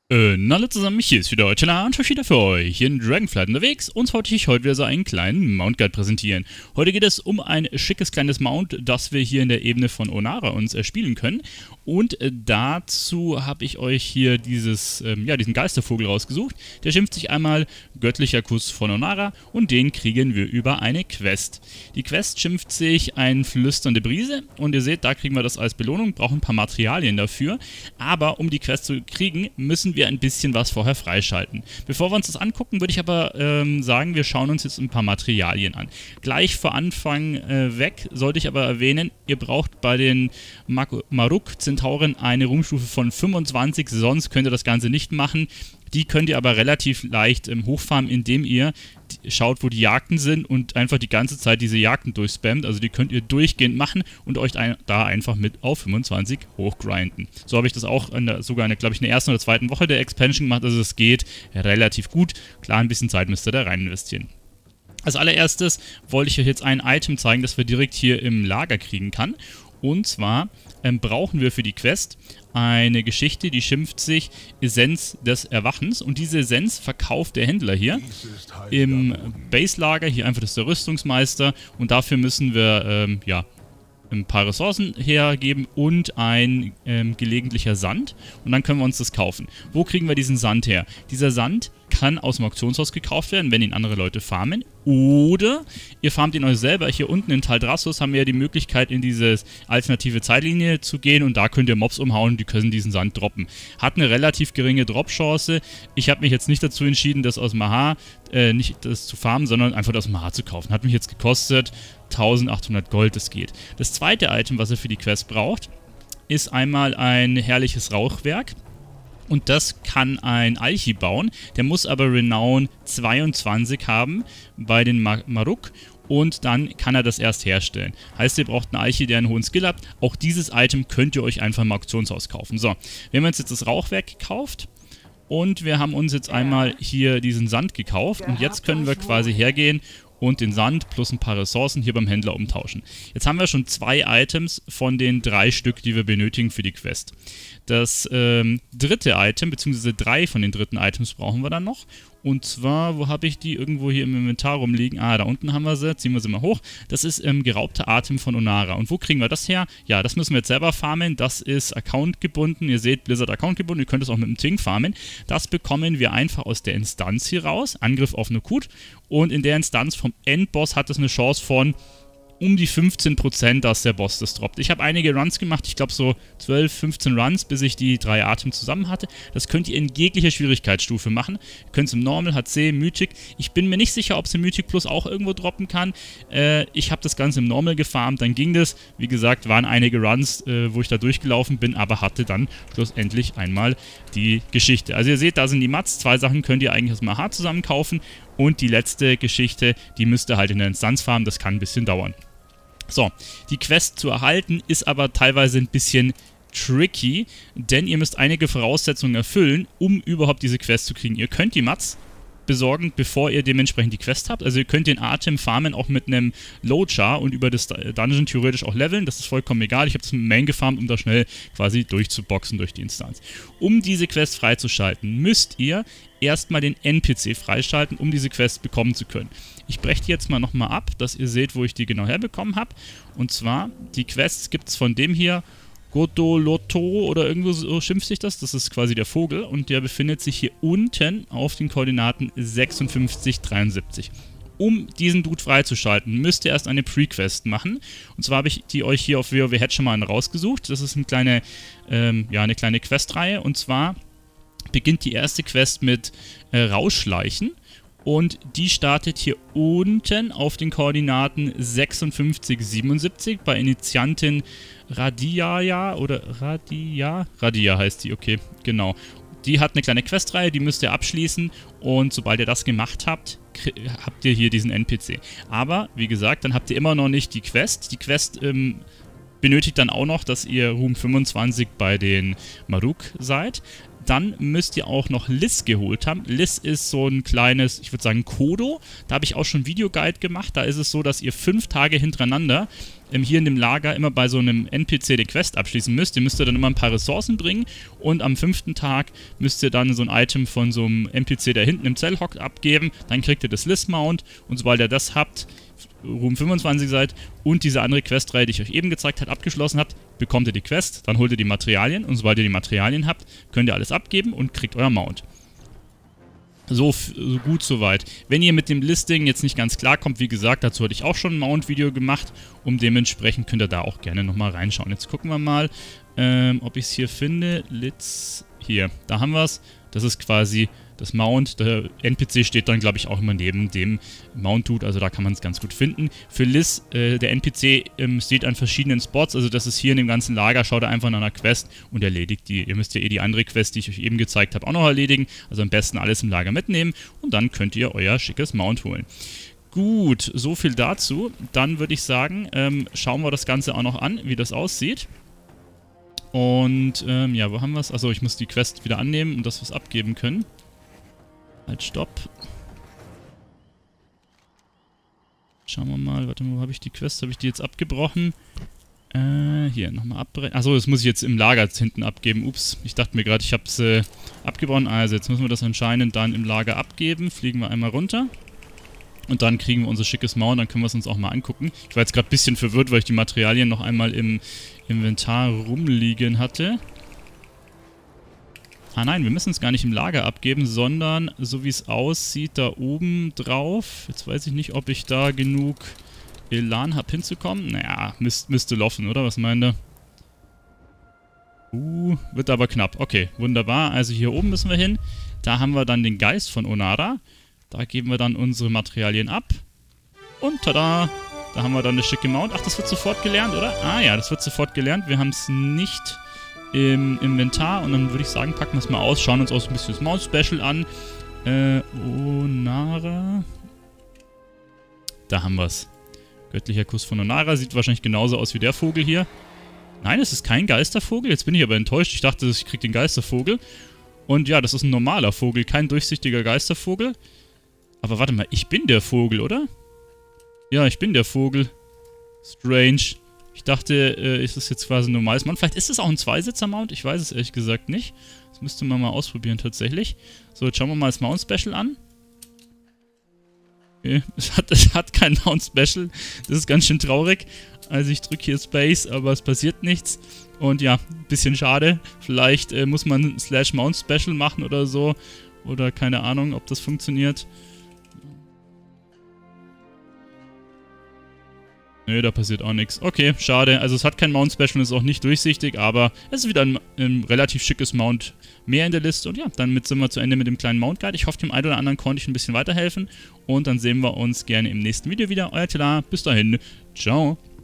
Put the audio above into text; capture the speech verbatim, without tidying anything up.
Äh, na alle zusammen, hier ist wieder Eutelar und wieder für euch in Dragonflight unterwegs und wollte ich heute wieder so einen kleinen Mount Guide präsentieren. Heute geht es um ein schickes kleines Mount, das wir hier in der Ebene von Onara uns erspielen können. Und äh, dazu habe ich euch hier dieses, ähm, ja, diesen Geistervogel rausgesucht. Der schimpft sich einmal Göttlicher Kuss von Onara und den kriegen wir über eine Quest. Die Quest schimpft sich ein flüsternde Brise und ihr seht, da kriegen wir das als Belohnung, brauchen ein paar Materialien dafür. Aber um die Quest zu kriegen, müssen wir ein bisschen was vorher freischalten. Bevor wir uns das angucken, würde ich aber ähm, sagen, wir schauen uns jetzt ein paar Materialien an. Gleich vor Anfang äh, weg sollte ich aber erwähnen, ihr braucht bei den Maruk-Zentauren eine Ruhmstufe von fünfundzwanzig, sonst könnt ihr das Ganze nicht machen. Die könnt ihr aber relativ leicht ähm, hochfarmen, indem ihr schaut, wo die Jagden sind und einfach die ganze Zeit diese Jagden durchspammt. Also die könnt ihr durchgehend machen und euch ein, da einfach mit auf fünfundzwanzig hochgrinden. So habe ich das auch in der, sogar, glaube ich, in der ersten oder zweiten Woche der Expansion gemacht. Also es geht relativ gut. Klar, ein bisschen Zeit müsst ihr da rein investieren. Als allererstes wollte ich euch jetzt ein Item zeigen, das wir direkt hier im Lager kriegen kann. Und zwar ähm, brauchen wir für die Quest eine Geschichte, die schimpft sich Essenz des Erwachens. Und diese Essenz verkauft der Händler hier im Base-Lager. Hier einfach das ist der Rüstungsmeister. Und dafür müssen wir, ähm, ja, ein paar Ressourcen hergeben und ein ähm, gelegentlicher Sand. Und dann können wir uns das kaufen. Wo kriegen wir diesen Sand her? Dieser Sand kann aus dem Auktionshaus gekauft werden, wenn ihn andere Leute farmen. Oder ihr farmt ihn euch selber. Hier unten in Taldrassus haben wir ja die Möglichkeit, in diese alternative Zeitlinie zu gehen. Und da könnt ihr Mobs umhauen, die können diesen Sand droppen. Hat eine relativ geringe Drop-Chance. Ich habe mich jetzt nicht dazu entschieden, das aus Mahar, äh, nicht das zu farmen, sondern einfach das Mahar zu kaufen. Hat mich jetzt gekostet eintausendachthundert Gold, das geht. Das zweite Item, was ihr für die Quest braucht, ist einmal ein herrliches Rauchwerk. Und das kann ein Alchi bauen. Der muss aber Renown zweiundzwanzig haben bei den Maruk. Und dann kann er das erst herstellen. Heißt, ihr braucht einen Alchi, der einen hohen Skill hat. Auch dieses Item könnt ihr euch einfach im Auktionshaus kaufen. So, wir haben uns jetzt das Rauchwerk gekauft. Und wir haben uns jetzt einmal hier diesen Sand gekauft. Und jetzt können wir quasi hergehen und den Sand plus ein paar Ressourcen hier beim Händler umtauschen. Jetzt haben wir schon zwei Items von den drei Stück, die wir benötigen für die Quest. Das ähm, dritte Item, beziehungsweise drei von den dritten Items brauchen wir dann noch. Und zwar, wo habe ich die irgendwo hier im Inventar rumliegen? Ah, da unten haben wir sie. Ziehen wir sie mal hoch. Das ist ähm, geraubter Atem von Onara. Und wo kriegen wir das her? Ja, das müssen wir jetzt selber farmen. Das ist accountgebunden. Ihr seht, Blizzard accountgebunden. Ihr könnt es auch mit dem Ting farmen. Das bekommen wir einfach aus der Instanz hier raus. Angriff auf Nukut. Und in der Instanz vom Endboss hat es eine Chance von um die fünfzehn Prozent, dass der Boss das droppt. Ich habe einige Runs gemacht, ich glaube so zwölf, fünfzehn Runs, bis ich die drei Atem zusammen hatte. Das könnt ihr in jeglicher Schwierigkeitsstufe machen. Ihr könnt es im Normal, H C, Mythic. Ich bin mir nicht sicher, ob es im Mythic Plus auch irgendwo droppen kann. Äh, ich habe das Ganze im Normal gefarmt, dann ging das. Wie gesagt, waren einige Runs, äh, wo ich da durchgelaufen bin, aber hatte dann schlussendlich einmal die Geschichte. Also ihr seht, da sind die Mats. Zwei Sachen könnt ihr eigentlich aus Mahar zusammen kaufen. Und die letzte Geschichte, die müsst ihr halt in der Instanz farmen. Das kann ein bisschen dauern. So, die Quest zu erhalten ist aber teilweise ein bisschen tricky, denn ihr müsst einige Voraussetzungen erfüllen, um überhaupt diese Quest zu kriegen. Ihr könnt die Mats besorgen, bevor ihr dementsprechend die Quest habt. Also ihr könnt den Atem farmen auch mit einem Low-Char und über das Dungeon theoretisch auch leveln. Das ist vollkommen egal. Ich habe es mit dem Main gefarmt, um da schnell quasi durchzuboxen durch die Instanz. Um diese Quest freizuschalten, müsst ihr erstmal den N P C freischalten, um diese Quest bekommen zu können. Ich breche die jetzt mal nochmal ab, dass ihr seht, wo ich die genau herbekommen habe. Und zwar, die Quests gibt es von dem hier, Godoloto oder irgendwo so schimpft sich das. Das ist quasi der Vogel und der befindet sich hier unten auf den Koordinaten sechsundfünfzig, dreiundsiebzig. Um diesen Dude freizuschalten, müsst ihr erst eine Pre-Quest machen. Und zwar habe ich die euch hier auf WoW Head schon mal rausgesucht. Das ist eine kleine, ähm, ja, eine kleine Questreihe. Und zwar beginnt die erste Quest mit äh, Rausschleichen. Und die startet hier unten auf den Koordinaten sechsundfünfzig, siebenundsiebzig bei Initiantin Radia oder Radia? Radia heißt die, okay, genau. Die hat eine kleine Questreihe, die müsst ihr abschließen und sobald ihr das gemacht habt, habt ihr hier diesen N P C. Aber, wie gesagt, dann habt ihr immer noch nicht die Quest. Die Quest ähm, benötigt dann auch noch, dass ihr Ruhm fünfundzwanzig bei den Maruk seid. Dann müsst ihr auch noch Liss geholt haben. Liss ist so ein kleines, ich würde sagen, Kodo. Da habe ich auch schon Videoguide gemacht. Da ist es so, dass ihr fünf Tage hintereinander ähm, hier in dem Lager immer bei so einem N P C die Quest abschließen müsst. Ihr müsst dann immer ein paar Ressourcen bringen und am fünften Tag müsst ihr dann so ein Item von so einem N P C, der hinten im Zell hockt, abgeben. Dann kriegt ihr das Liz-Mount und sobald ihr das habt, Ruhm fünfundzwanzig seid und diese andere Questreihe, die ich euch eben gezeigt habe, abgeschlossen habt, bekommt ihr die Quest, dann holt ihr die Materialien und sobald ihr die Materialien habt, könnt ihr alles abgeben und kriegt euer Mount. So, so gut soweit. Wenn ihr mit dem Listing jetzt nicht ganz klar kommt, wie gesagt, dazu hatte ich auch schon ein Mount-Video gemacht und dementsprechend könnt ihr da auch gerne nochmal reinschauen. Jetzt gucken wir mal, ähm, ob ich es hier finde. Litz, hier, da haben wir es. Das ist quasi das Mount. Der N P C steht dann, glaube ich, auch immer neben dem Mount-Dude, also da kann man es ganz gut finden. Für Liz, äh, der N P C ähm, steht an verschiedenen Spots, also das ist hier in dem ganzen Lager, schaut er einfach nach einer Quest und erledigt die. Ihr müsst ja eh die andere Quest, die ich euch eben gezeigt habe, auch noch erledigen, also am besten alles im Lager mitnehmen und dann könnt ihr euer schickes Mount holen. Gut, so viel dazu. Dann würde ich sagen, ähm, schauen wir das Ganze auch noch an, wie das aussieht. Und, ähm, ja, wo haben wir es? Achso, ich muss die Quest wieder annehmen und das was abgeben können. Halt, stopp. Schauen wir mal, warte mal, wo habe ich die Quest? Habe ich die jetzt abgebrochen? Äh, hier, nochmal abbrechen. Achso, das muss ich jetzt im Lager hinten abgeben. Ups, ich dachte mir gerade, ich habe es äh, abgebrochen. Also, jetzt müssen wir das anscheinend dann im Lager abgeben. Fliegen wir einmal runter. Und dann kriegen wir unser schickes Mount, dann können wir es uns auch mal angucken. Ich war jetzt gerade ein bisschen verwirrt, weil ich die Materialien noch einmal im Inventar rumliegen hatte. Ah nein, wir müssen es gar nicht im Lager abgeben, sondern so wie es aussieht, da oben drauf. Jetzt weiß ich nicht, ob ich da genug Elan habe hinzukommen. Naja, müsst, müsste laufen, oder? Was meint ihr? Uh, wird aber knapp. Okay, wunderbar. Also hier oben müssen wir hin. Da haben wir dann den Geist von Onara. Da geben wir dann unsere Materialien ab. Und tada! Da haben wir dann das schicke Mount. Ach, das wird sofort gelernt, oder? Ah ja, das wird sofort gelernt. Wir haben es nicht im Inventar. Und dann würde ich sagen, packen wir es mal aus. Schauen uns auch so ein bisschen das Mount-Special an. Äh, Onara. Da haben wir es. Göttlicher Kuss von Onara. Sieht wahrscheinlich genauso aus wie der Vogel hier. Nein, es ist kein Geistervogel. Jetzt bin ich aber enttäuscht. Ich dachte, ich kriege den Geistervogel. Und ja, das ist ein normaler Vogel. Kein durchsichtiger Geistervogel. Aber warte mal, ich bin der Vogel, oder? Ja, ich bin der Vogel. Strange. Ich dachte, äh, ist das jetzt quasi ein normales Mount? Vielleicht ist es auch ein Zweisitzer-Mount? Ich weiß es ehrlich gesagt nicht. Das müsste man mal ausprobieren tatsächlich. So, jetzt schauen wir mal das Mount-Special an. Okay, es hat, es hat kein Mount-Special. Das ist ganz schön traurig. Also ich drücke hier Space, aber es passiert nichts. Und ja, ein bisschen schade. Vielleicht äh, muss man Slash Mount-Special machen oder so. Oder keine Ahnung, ob das funktioniert. Nö, da passiert auch nichts. Okay, schade. Also es hat kein Mount-Special und ist auch nicht durchsichtig, aber es ist wieder ein, ein relativ schickes Mount mehr in der Liste. Und ja, damit sind wir zu Ende mit dem kleinen Mount-Guide. Ich hoffe, dem einen oder anderen konnte ich ein bisschen weiterhelfen. Und dann sehen wir uns gerne im nächsten Video wieder. Euer Telar, bis dahin. Ciao.